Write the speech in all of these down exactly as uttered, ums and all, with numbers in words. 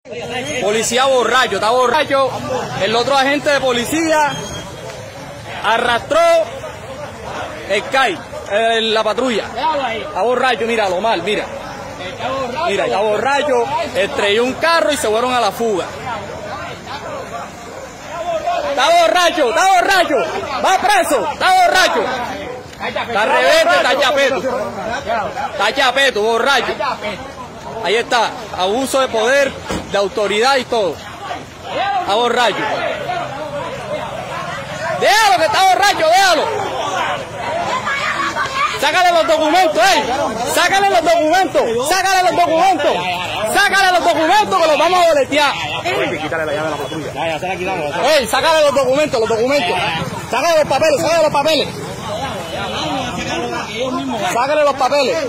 Policía borracho, está borracho. El otro agente de policía arrastró el C A I, eh, la patrulla. Está borracho, míralo mal, mira. Mira, está borracho, estrelló un carro y se fueron a la fuga. Está borracho, está borracho, va preso, está borracho. Está rebelde, está chapeto. Está chapeto, borracho. Ahí está, abuso de poder, de autoridad y todo. Está borracho. Déjalo que está borracho, déjalo. Sácale los documentos, ey. Sácale los documentos, sácale los documentos. Sácale los documentos que los vamos a boletear. Ey, sácale los documentos, los documentos. Sácale los papeles, sácale los papeles. Sácale los papeles.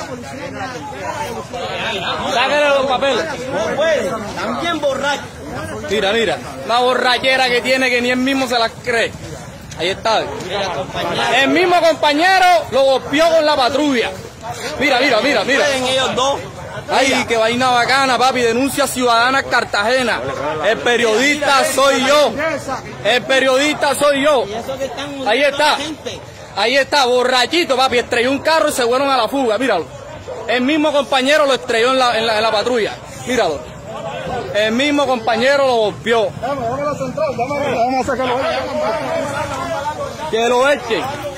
Sácale los papeles. También borracho. Mira, mira. Una borrachera que tiene que ni él mismo se la cree. Ahí está. El mismo compañero lo golpeó con la patrulla. Mira, mira, mira, mira. Ellos dos. Ay, qué vaina bacana, papi. Denuncia ciudadana Cartagena. El periodista soy yo. El periodista soy yo. Ahí está. Ahí está, borrachito, papi. Estrelló un carro y se fueron a la fuga. Míralo. El mismo compañero lo estrelló en la, en la, en la patrulla. Míralo. El mismo compañero lo golpeó. Que lo echen.